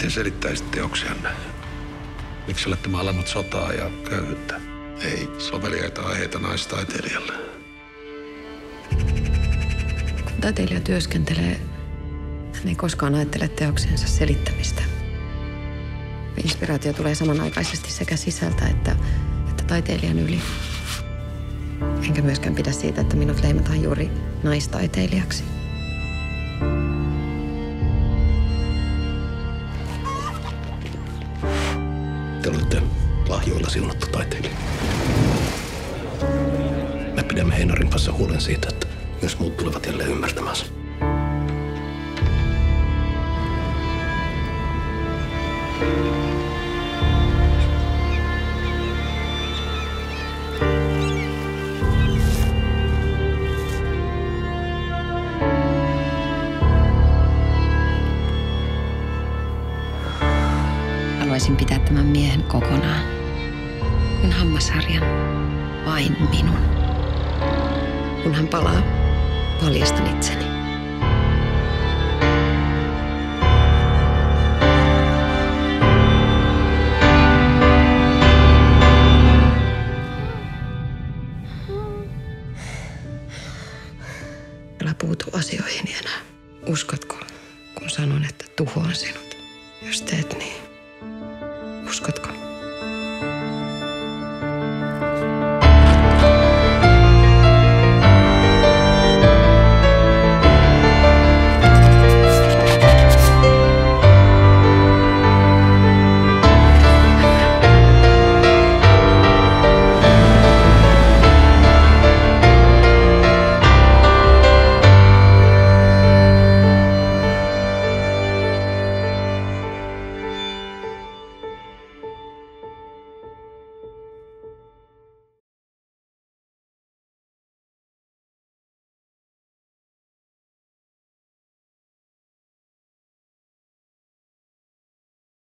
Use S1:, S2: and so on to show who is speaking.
S1: Miten selittäisit teoksianne? Miksi olette maalannut sotaa ja köyhyyttä? Ei soveliaita aiheita naistaiteilijalle.
S2: Kun taiteilija työskentelee, hän ei koskaan ajattele teoksensa selittämistä. Inspiraatio tulee samanaikaisesti sekä sisältä että taiteilijan yli. Enkä myöskään pidä siitä, että minut leimataan juuri naistaiteilijaksi.
S3: Te olette lahjoilla siunattu taiteilija. Me pidämme Heinarin kanssa huolen siitä, että myös muut tulevat jälleen ymmärtämään sen.
S2: Haluaisin pitää tämän miehen kokonaan, kun hammasharjan, vain minun. Kun hän palaa, paljastan itseni. Älä puutu asioihin enää. Uskotko, kun sanon, että tuhoan sinut? Jos teet niin, uskotko?